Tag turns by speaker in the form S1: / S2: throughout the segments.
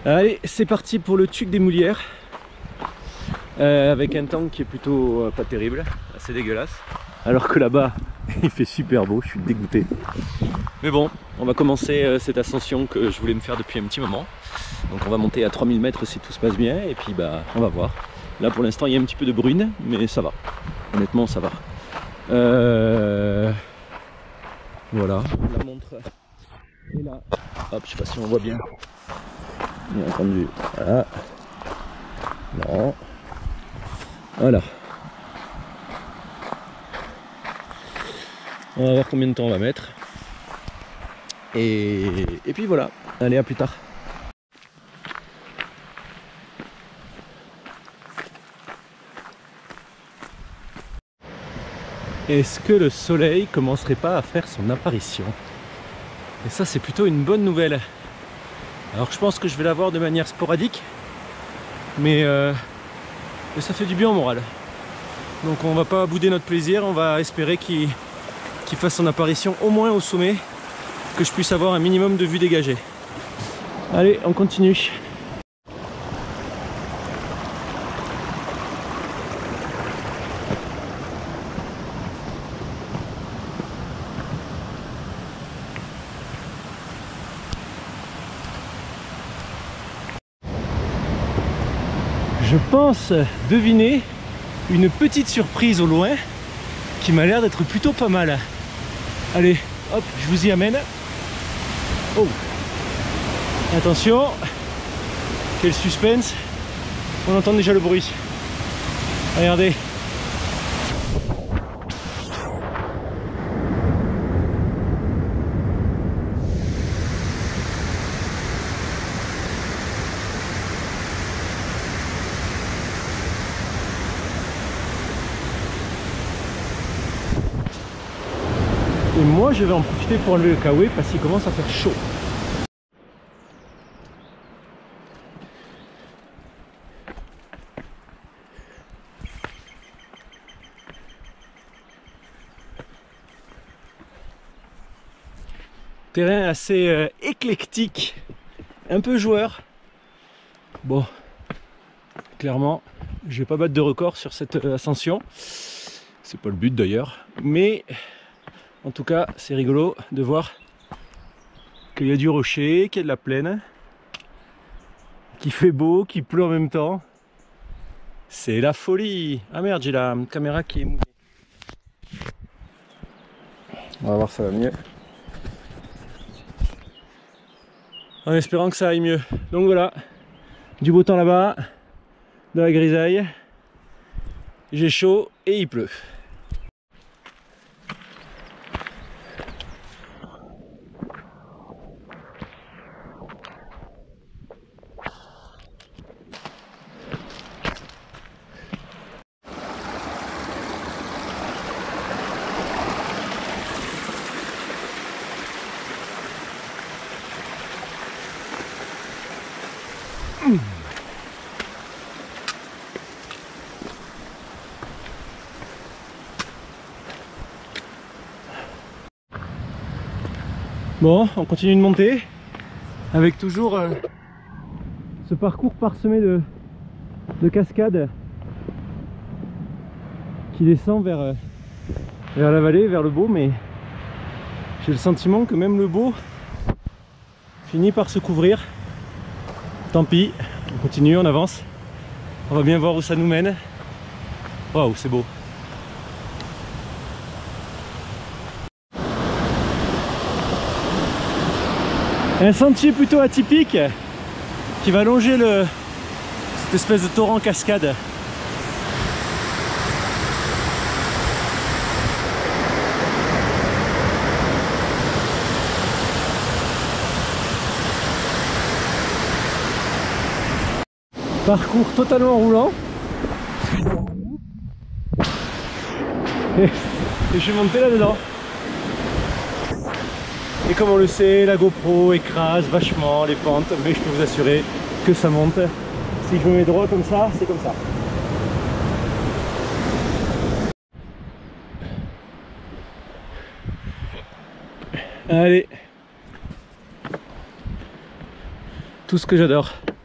S1: Allez, c'est parti pour le Tuc des Moulières. Avec un temps qui est plutôt pas terrible, assez dégueulasse. Alors que là-bas, il fait super beau, je suis dégoûté. Mais bon, on va commencer cette ascension que je voulais me faire depuis un petit moment. Donc on va monter à 3000 mètres si tout se passe bien, et puis bah on va voir. Là pour l'instant il y a un petit peu de bruine, mais ça va. Honnêtement ça va. Voilà, la montre est là. Hop, je sais pas si on voit bien. Bien entendu, voilà. Non. Voilà. On va voir combien de temps on va mettre. Et puis voilà. Allez, à plus tard. Est-ce que le soleil commencerait pas à faire son apparition? Et ça c'est plutôt une bonne nouvelle. Alors je pense que je vais la voir de manière sporadique, mais ça fait du bien au moral. Donc on va pas bouder notre plaisir, on va espérer qu'il fasse son apparition au moins au sommet, que je puisse avoir un minimum de vue dégagée. Allez, on continue. Je pense deviner une petite surprise au loin qui m'a l'air d'être plutôt pas mal. Allez, hop, je vous y amène. Oh, attention, quel suspense. On entend déjà le bruit. Regardez. Et moi je vais en profiter pour enlever le kawaii parce qu'il commence à faire chaud. Terrain assez éclectique, un peu joueur. Bon, clairement, je vais pas battre de record sur cette ascension. C'est pas le but d'ailleurs, mais en tout cas, c'est rigolo de voir qu'il y a du rocher, qu'il y a de la plaine, qu'il fait beau, qu'il pleut en même temps. C'est la folie. Ah merde, j'ai la caméra qui est mouillée. On va voir si ça va mieux. En espérant que ça aille mieux. Donc voilà, du beau temps là-bas, de la grisaille. J'ai chaud et il pleut. Bon, on continue de monter avec toujours ce parcours parsemé de cascades qui descend vers la vallée, vers le beau, mais j'ai le sentiment que même le beau finit par se couvrir. Tant pis, on continue, on avance. On va bien voir où ça nous mène. Waouh, c'est beau. Un sentier plutôt atypique qui va longer cette espèce de torrent cascade. Parcours totalement roulant. Et je suis monté là-dedans. Et comme on le sait, la GoPro écrase vachement les pentes, mais je peux vous assurer que ça monte. Si je me mets droit comme ça, c'est comme ça. Allez. Tout ce que j'adore.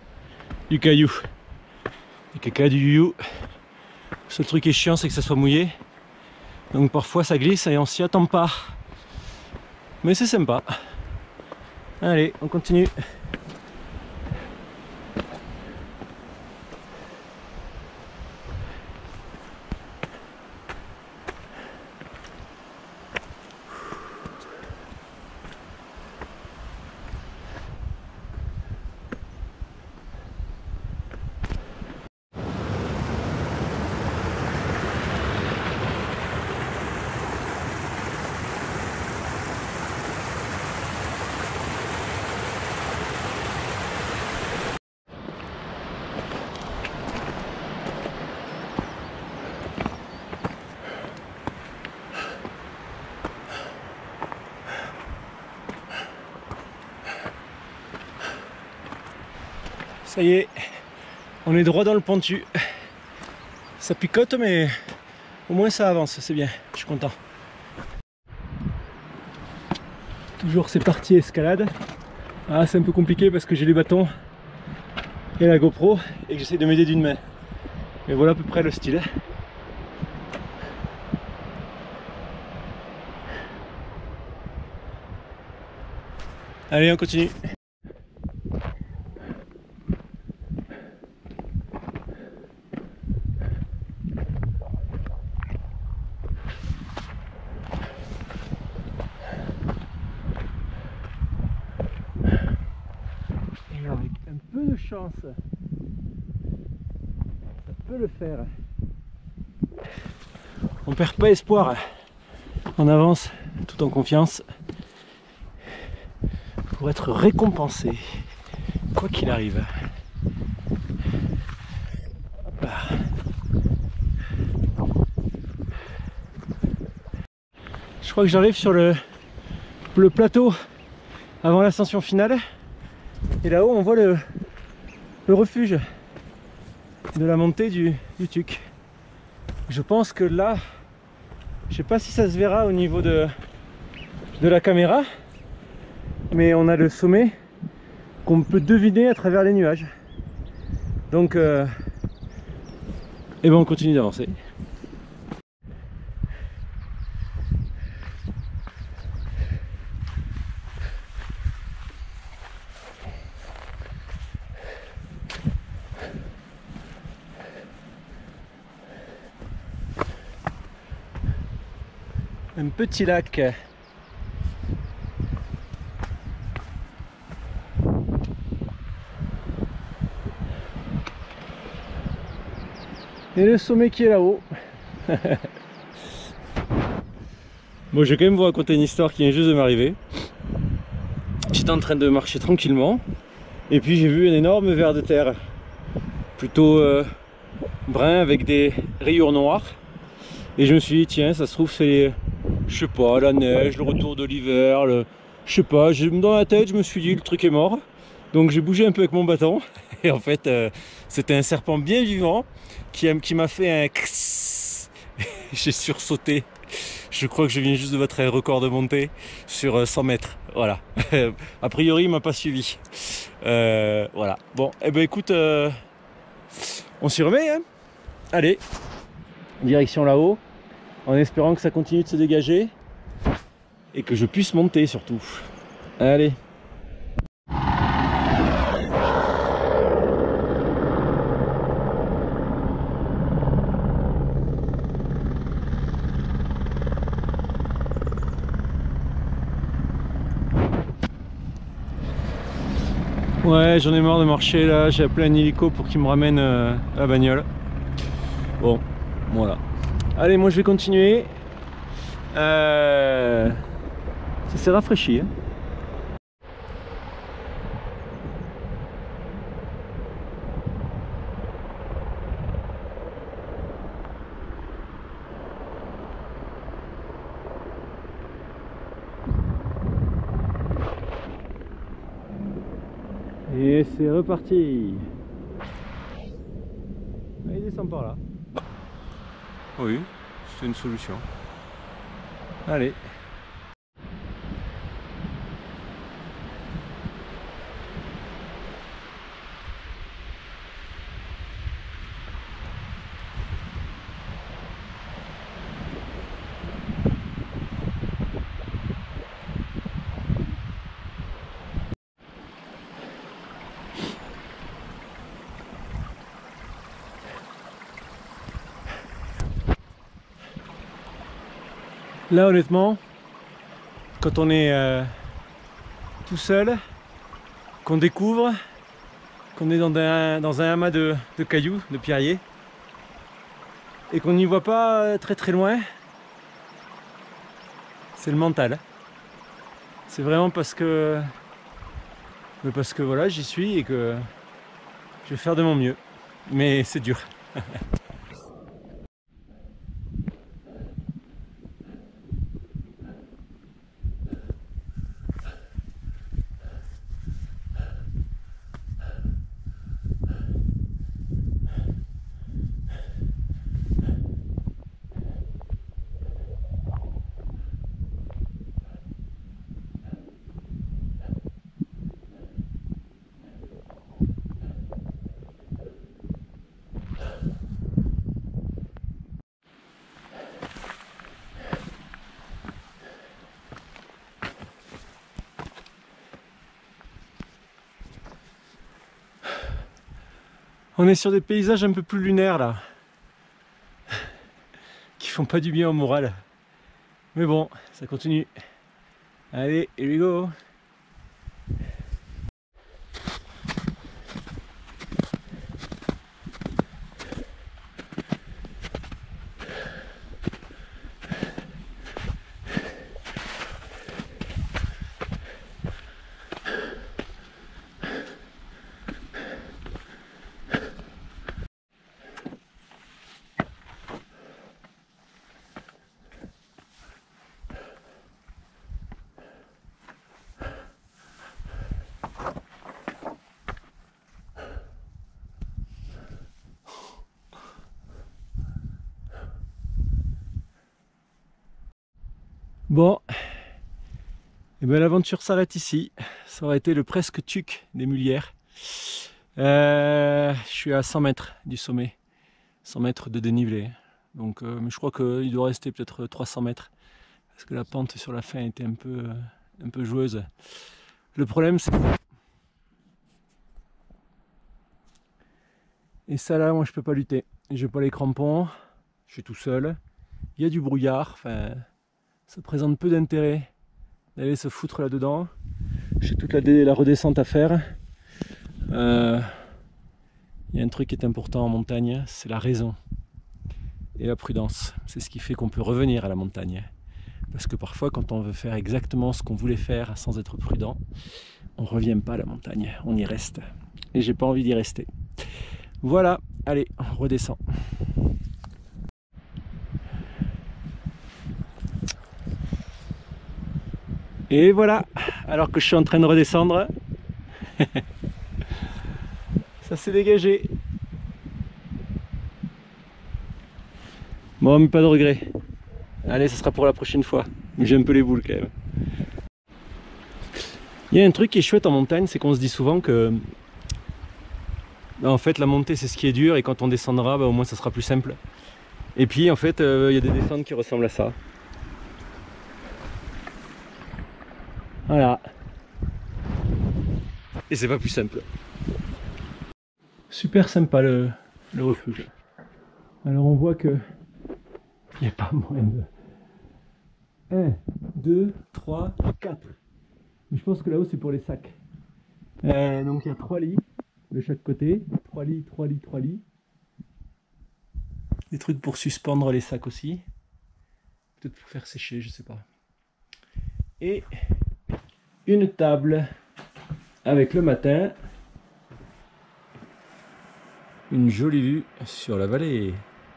S1: du caillou. Du caca, du you. Le seul truc qui est chiant, c'est que ça soit mouillé. Donc parfois ça glisse et on s'y attend pas. Mais c'est sympa. Allez, on continue. Ça y est, on est droit dans le pentu. Ça picote mais au moins ça avance, c'est bien, je suis content. Toujours c'est parti escalade. Ah, c'est un peu compliqué parce que j'ai les bâtons et la GoPro et que j'essaie de m'aider d'une main. Mais voilà à peu près le style. Allez, on continue. Et avec un peu de chance, ça peut le faire. On perd pas espoir. On avance tout en confiance pour être récompensé, quoi qu'il arrive. Hop là. Je crois que j'arrive sur le plateau avant l'ascension finale. Et là-haut, on voit le refuge de la montée du Tuc. Je pense que là, je sais pas si ça se verra au niveau de la caméra, mais on a le sommet qu'on peut deviner à travers les nuages. Donc, eh ben on continue d'avancer. Un petit lac. Et le sommet qui est là-haut. Bon, je vais quand même vous raconter une histoire qui vient juste de m'arriver. J'étais en train de marcher tranquillement et puis j'ai vu un énorme ver de terre, plutôt brun avec des rayures noires. Et je me suis dit, tiens, ça se trouve c'est, je sais pas, la neige, le retour de l'hiver, je sais pas, dans la tête je me suis dit le truc est mort. Donc j'ai bougé un peu avec mon bâton et en fait c'était un serpent bien vivant qui m'a fait un crrrr. J'ai sursauté. Je crois que je viens juste de battre un record de montée sur 100 mètres. Voilà. A priori il m'a pas suivi. Voilà. Bon, et ben écoute, on s'y remet, hein. Allez, direction là-haut, en espérant que ça continue de se dégager et que je puisse monter surtout. Allez. Ouais, j'en ai marre de marcher là, j'ai appelé un hélico pour qu'il me ramène la bagnole. Bon, voilà. Allez, moi je vais continuer. Ça s'est rafraîchi, hein. Et c'est reparti. Il descend par là. Oui, c'est une solution. Allez. Là honnêtement, quand on est tout seul, qu'on découvre, qu'on est dans un amas de cailloux, de pierriers, et qu'on n'y voit pas très très loin, c'est le mental. C'est vraiment parce que voilà, j'y suis et que je vais faire de mon mieux. Mais c'est dur. On est sur des paysages un peu plus lunaires là, qui font pas du bien au moral. Mais bon, ça continue. Allez, here we go. Bon, et ben l'aventure s'arrête ici. Ça aurait été le presque tuc des Mulières. Je suis à 100 mètres du sommet, 100 mètres de dénivelé. Donc, mais je crois qu'il doit rester peut-être 300 mètres parce que la pente sur la fin était un peu joueuse. Le problème, c'est et ça là, moi je peux pas lutter. J'ai pas les crampons, je suis tout seul. Il y a du brouillard, enfin. Ça présente peu d'intérêt d'aller se foutre là-dedans. J'ai toute la redescente à faire. Il y a un truc qui est important en montagne, c'est la raison et la prudence. C'est ce qui fait qu'on peut revenir à la montagne. Parce que parfois, quand on veut faire exactement ce qu'on voulait faire sans être prudent, on ne revient pas à la montagne, on y reste. Et j'ai pas envie d'y rester. Voilà, allez, on redescend. Et voilà, alors que je suis en train de redescendre, ça s'est dégagé. Bon, mais pas de regret. Allez, ça sera pour la prochaine fois. J'ai un peu les boules quand même. Il y a un truc qui est chouette en montagne, c'est qu'on se dit souvent que en fait la montée c'est ce qui est dur et quand on descendra, au moins ça sera plus simple. Et puis en fait il y a des descentes qui ressemblent à ça. Voilà. Et c'est pas plus simple. Super sympa le refuge. Alors on voit que il n'y a pas moins de 1, 2, 3, 4. Mais je pense que là-haut c'est pour les sacs. Donc il y a 3 lits de chaque côté. 3 lits, 3 lits, 3 lits. Des trucs pour suspendre les sacs aussi. Peut-être pour faire sécher, je sais pas. Et une table avec le matin une jolie vue sur la vallée.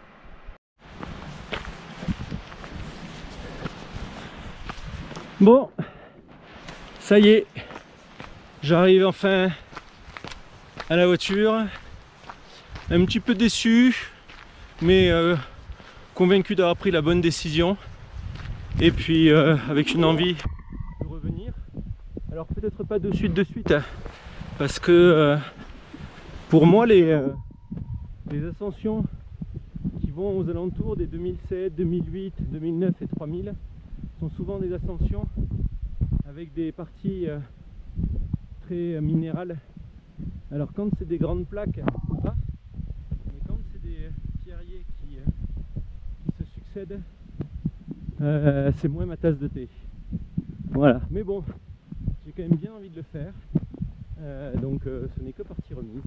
S1: Bon, ça y est, j'arrive enfin à la voiture. Un petit peu déçu, mais convaincu d'avoir pris la bonne décision. Et puis avec une envie de revenir. Alors peut-être pas de suite, hein, parce que pour moi les ascensions qui vont aux alentours des 2007, 2008, 2009 et 3000 sont souvent des ascensions avec des parties très minérales. Alors quand c'est des grandes plaques, pas, mais quand c'est des pierriers qui se succèdent, c'est moins ma tasse de thé. Voilà, mais bon, j'ai quand même bien envie de le faire. Donc ce n'est que partie remise.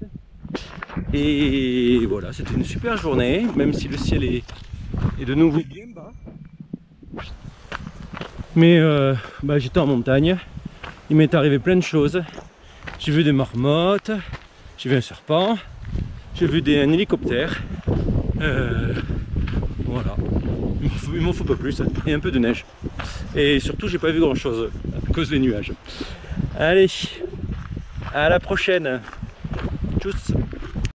S1: Et voilà, c'était une super journée, même si le ciel est de nouveau bien bas. Mais j'étais en montagne, il m'est arrivé plein de choses. J'ai vu des marmottes, j'ai vu un serpent, j'ai vu un hélicoptère. Voilà, il m'en faut pas plus, et un peu de neige. Et surtout j'ai pas vu grand chose à cause des nuages. Allez, à la prochaine. Tchuss.